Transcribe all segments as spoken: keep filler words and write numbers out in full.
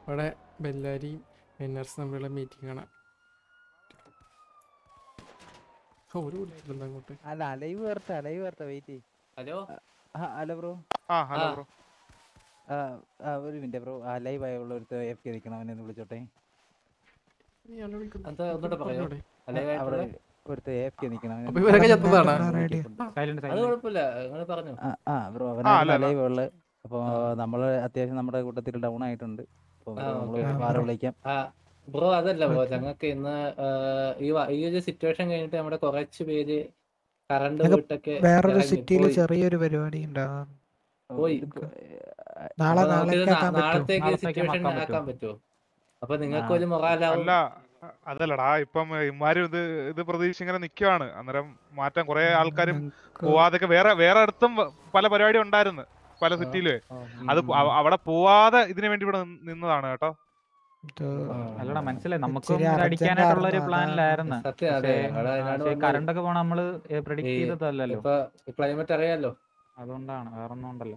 ഇവിടെ ബെല്ലാരിയും വിന്നേഴ്സ് തമ്മിലുള്ള മീറ്റിംഗ് ആണ്. ഒരു വിളിച്ചിട്ടുണ്ട് അങ്ങോട്ട്. അല്ല ലൈവ് വരട്ടെ ലൈവ് വരട്ടെ വെയിറ്റ്. Hello hello bro. ആ ഹലോ ബ്രോ. ഒരു മിനിറ്റ് ബ്രോ. ആ ലൈവ് ആയുള്ള ഒരു എഫ് കെ നിൽക്കണം, അവനെ ഒന്ന് വിളിച്ചോട്ടെ. അവിടെ ഒരുത്ത എഫ് കെ നിൽക്കണം. ആ ബ്രോ അവനെ ലൈവ് ഉള്ളത്. അപ്പൊ നമ്മള് അത്യാവശ്യം നമ്മുടെ കൂട്ടത്തിൽ ഡൗൺ ആയിട്ടുണ്ട്. അപ്പൊ വിളിക്കാം ബ്രോ. അതല്ല ബ്രോ, ഞങ്ങൾക്ക് ഇന്ന് ഈ ഒരു സിറ്റുവേഷൻ കഴിഞ്ഞിട്ട് നമ്മുടെ കുറച്ച് പേര് കറണ്ട് പോയിട്ടൊക്കെ വേറൊരു സിറ്റിയിൽ ചെറിയൊരു പരിപാടി ഉണ്ടാകും. നാളത്തേക്ക് സിറ്റുവേഷൻ ആക്കാൻ പറ്റുമോ? അപ്പൊ നിങ്ങൾക്ക് ഒരു മൊറാലാവും. അതല്ലടാ, ഇപ്പം ഇമാരും ഇത് ഇത് പ്രതീക്ഷ ഇങ്ങനെ നിക്കുവാണ്. അന്നേരം മാറ്റാൻ കുറെ ആൾക്കാരും പോവാതൊക്കെ വേറെ വേറെ അടുത്തും പല പരിപാടി ഉണ്ടായിരുന്നു പല സിറ്റിയില്. അത് അവിടെ പോവാതെ ഇതിനു വേണ്ടി ഇവിടെ നിന്നതാണ് കേട്ടോ. അല്ലടാ മനസ്സിലായി, നമുക്ക് അടിക്കാനായിട്ടുള്ള ഒരു പ്ലാനിലായിരുന്നു. കറണ്ട് ഒക്കെ പോണ നമ്മള് പ്രെഡിക്ട് ചെയ്തതല്ലോ. ക്ലൈമറ്റ് അറിയാലോ, അതുകൊണ്ടാണ്, വേറൊന്നും ഉണ്ടല്ലോ.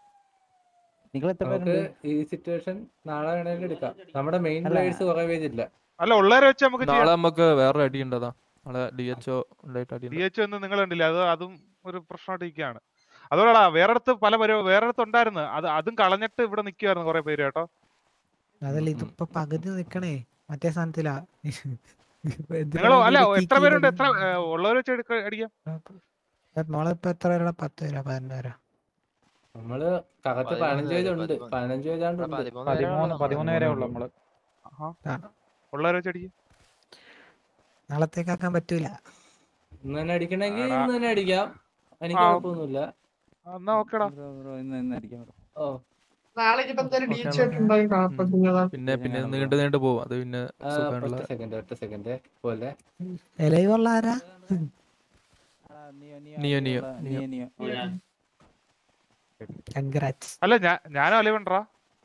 ഈ സിറ്റുവേഷൻ നാളെ വേണമെങ്കിലും എടുക്കാം. നമ്മുടെ മെയിൻ പ്ലേയേഴ്സ് കുറെ പേരില്ല. അല്ല ഉള്ളവരെ വെച്ച് നമുക്ക് നാളെ നമുക്ക് വേറെ അടി ഉണ്ടതാ. നാളെ D H O D H O നിങ്ങൾ കണ്ടില്ല, അത് അതും ഒരു പ്രശ്നമായിട്ട് ഇരിക്കുകയാണ്. അതുകൊണ്ടാ വേറെടുത്ത് പല പരിപാടി വേറെടുത്ത് ഉണ്ടായിരുന്നു, അത് അതും കളഞ്ഞിട്ട് ഇവിടെ നിൽക്കുവായിരുന്നു കുറെ പേര് കേട്ടോ. അതല്ല ഇതിപ്പോ പകുതി നിക്കണേ മറ്റേ സ്ഥാനത്തിലാ. നിങ്ങളോ അല്ല എത്ര പേരുണ്ട്? എത്ര ഉള്ളവരെ വെച്ച് അടിക്കാം. നമ്മളിപ്പോ എത്ര പേരാ? പത്ത് പേരാ പതിനൊന്ന് പേരാ? നമ്മള് കറക്റ്റ് പതിനഞ്ച് പേരുണ്ട്. പതിനഞ്ച് പേരാണ്ട് പതിമൂന്ന് പതിമൂന്ന് പേരേ ഉള്ളു നമ്മള്. ഉള്ളവരെ വെച്ച് അടിക്കാം. നാളത്തേക്കാക്കാൻ പറ്റൂല. ഇന്ന് തന്നെ അടിക്കണമെങ്കിൽ ഇന്ന് തന്നെ അടിക്കാം, എനിക്ക് കുഴപ്പമൊന്നുമില്ല. എന്നാ ഓക്കേടാ. ഓ പിന്നെ പിന്നെ നീണ്ടു നീണ്ടു പോകും. അത് പിന്നെ സെക്കൻഡ് ഒറ്റ സെക്കൻഡ് പോലെ നിയോ നിയോ അല്ല ഞാനും അലവണ്ടാ.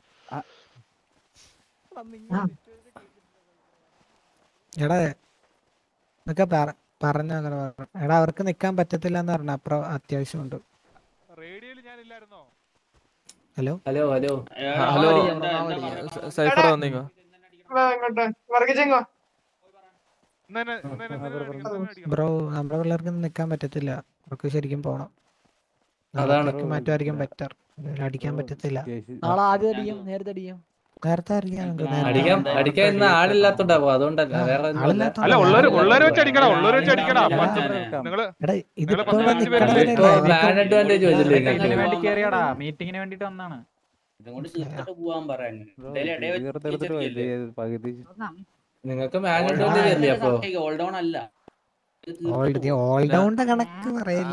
എടാ എന്നൊക്കെ പറഞ്ഞു അങ്ങനെ പറഞ്ഞു. എടാ അവർക്ക് നിക്കാൻ പറ്റത്തില്ല എന്ന് പറഞ്ഞു. അപ്പുറം അത്യാവശ്യമുണ്ട്. ഹലോ ഹലോ ഹലോ ഹലോ സൈഫർ വന്നീങ്ങോ? ബ്രോ നമ്മുടെ പിള്ളേർക്ക് നിക്കാൻ പറ്റത്തില്ല. അവർക്ക് ശരിക്കും പോണം. മാറ്റുമായിരിക്കും ബെറ്റർ. അടിക്കാൻ പറ്റത്തില്ല. നാളെ ആദ്യം അടിക്കും, നേരത്തെ അടിക്കും. നേരത്തെ അടിക്കാം. അടിക്കാൻ ഇന്ന് ആളില്ലാത്തോണ്ടാവും, അതുകൊണ്ടല്ല വേറെ. അല്ല ഉള്ളവര് ഉള്ളവരെ വെച്ച് അടിക്കണം. ഉള്ളവരെ വെച്ച് അടിക്കണം. മീറ്റിംഗിന് വേണ്ടിട്ട് വന്നാണ്. നിങ്ങൾക്ക് മാൻ അഡ്വാൻറ്റേജ് അപ്പൊ കണക്ക്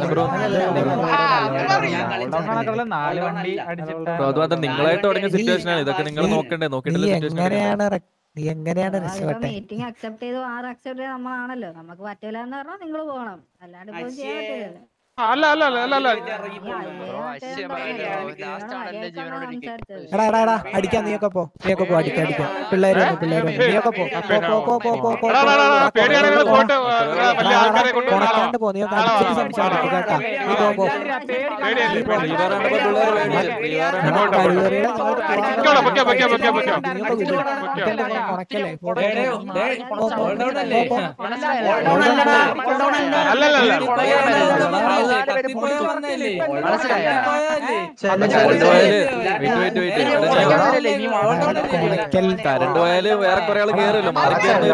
നിങ്ങളായിട്ട് തുടങ്ങിയ സിറ്റുവേഷൻ ആണ് ഇതൊക്കെ. നിങ്ങൾ നോക്കണ്ടേ? നോക്കിയിട്ടില്ല. എങ്ങനെയാണ് മീറ്റിംഗ് അക്സെപ്റ്റ് ചെയ്തു, ആറ് അക്സെപ്റ്റ് ചെയ്ത് നമ്മളാണല്ലോ. നമുക്ക് പറ്റൂല എന്ന് പറഞ്ഞാൽ നിങ്ങൾ പോകണം, അല്ലാണ്ട് ഇപ്പൊ ചെയ്യാൻ പറ്റില്ലല്ലോ. അല്ല അല്ല അല്ല അല്ല അല്ല എടാ എടാ എടാ അടിക്കാൻ നീയൊക്കെ പോ. നീയൊക്കെ പോ അടിക്കാൻ അടിക്കാം. പിള്ളേര് പിള്ളേര് നീയൊക്കെ പോ കൊണക്കാണ്ട് പോ. നീയൊക്കെ അടിച്ചിട്ട് സംസാരിക്കും കേട്ടാ. നീ പോ പോ കരണ്ട് പോയാല് വേറെ കുറെ ആള് കേറുമല്ലോ. മാറി കയറുന്ന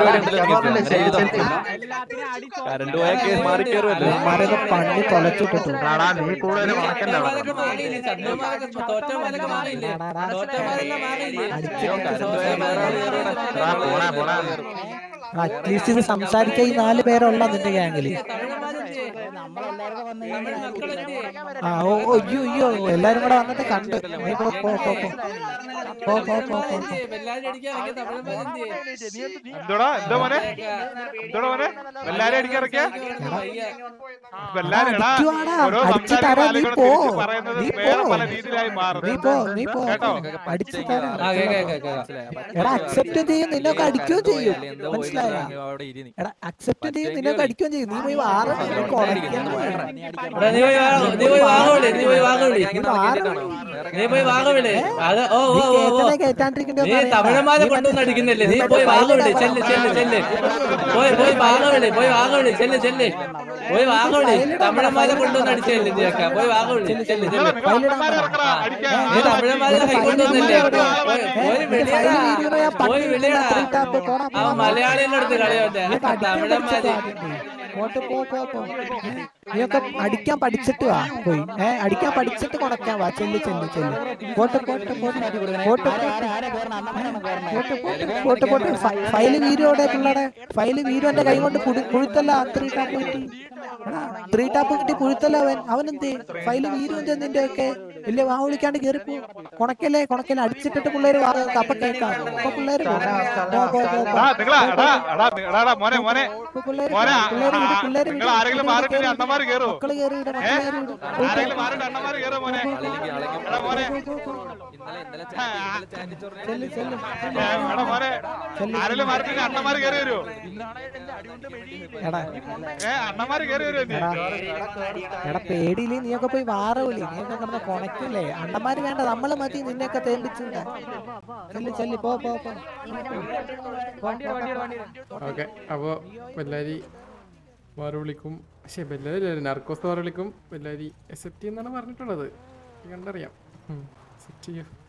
കരണ്ട് പോയാൽ മാറി കയറുമല്ലോ. പണി തൊലച്ചിട്ടു. അറ്റ്ലീസ്റ്റ് ഇത് സംസാരിക്കാൻ ഈ നാല് പേരുള്ള നിന്റെ ഗ്യാങ്ങില്. ആ ഓ അയ്യോ അയ്യോ എല്ലാരും കൂടെ വന്നിട്ട് കണ്ട്. നീ പോ പോ പോ പോ പോ പോ പോ എന്തോടാ എന്താ മോനെ എന്തോടാ മോനെ എല്ലാരും അടിക്കിറക്കിയ അടിച്ചു തരാം. നീ പോ നീ പോ പല രീതിയിലായി മാറും. നീ പോ നീ പോ അടിച്ചു തരാം. എടാ അക്സെപ്റ്റ് ചെയ്യും, നിന്നൊക്കെ അടിക്കുകയും ചെയ്യും. മനസ്സിലായോ? എടാ അക്സെപ്റ്റ് ചെയ്യും, നിന്നൊക്കെ അടിക്കുകയും ചെയ്യും. നീ പോയി ആറ് എടാ നീ പോയി വാ- നീ പോയി വാങ്ങവിളി നീ പോയി വാങ്ങവിളി നീ പോയി വാങ്ങവിളി അത് ഓ ഓ ഓ ഓ നീ തമിഴന്മാരെ കൊണ്ടുവന്ന് അടിക്കുന്നില്ലേ നീ പോയി വാങ്ങവിളി ചെല്ല് ചെല്ല് ചെല്ല് പോയി പോയി വാങ്ങവിളി പോയി വാങ്ങവിളി ചെല്ല് ചെല്ല് പോയി വാങ്ങവിളി തമിഴന്മാരെ കൊണ്ടുവന്ന് അടിച്ചല്ലേ നീയൊക്കെ പോയി വാങ്ങവിളി ചെല്ല് ചെല്ല് നീ തമിഴന്മാരെ കൈക്കൊണ്ടുവന്നില്ലേ പോയി പോയി വിളിയടാ പോയി വിളിയടാ അവൻ മലയാളിയുടെ അടുത്ത് കളിയോട്ടെ തമിഴന്മാര് നീയൊക്കെ അടിക്കാൻ പഠിച്ചിട്ട് വാ പോയി ഏഹ് അടിക്കാൻ പഠിച്ചിട്ട് കൊണക്കാൻ വാ ചെല്ല് ചെല്ല് ചെല്ല് പോട്ട് പോട്ട് പോട്ട് പോട്ട് പോട്ട് ഫയല് വീരോടെ പിള്ളേടെ ഫയല് വീരോന്റെ കൈ കൊണ്ട് കുഴുത്തല്ല ത്രീ ടാപ്പ് കിട്ടി ത്രീ ടാപ്പ് കിട്ടി കുഴുത്തല്ല അവൻ അവനെന്തേ ഫയല് വീരും നിന്റെ ഒക്കെ വലിയ വാ വിളിക്കാണ്ട് കേറിപ്പോ കൊണക്കല്ലേ കൊണക്കല്ലേ അടിച്ചിട്ടിട്ട് പിള്ളേര് അപ്പൊ കേൾക്കാം അപ്പൊ പിള്ളേര് എടാ പേടിയില്ലേ നീയൊക്കെ പോയി വാറ വിളി നീയൊക്കെ കിടന്ന കൊണക്കല്ലേ അണ്ണന്മാര് വേണ്ട നമ്മള് മതി നിന്നെയൊക്കെ തേമ്പിച്ചില്ല ചെല്ലി ചെല്ലി പോ പോ പോ ഓക്കെ അപ്പോൾ ബെല്ലാരി മാറി വിളിക്കും പക്ഷേ ബെല്ലാരി നർക്കോസ് മാറി വിളിക്കും ബെല്ലാരി എക്സെപ്റ്റ് ചെയ്യുന്നാണ് പറഞ്ഞിട്ടുള്ളത് കണ്ടറിയാം സെറ്റ് ചെയ്യൂ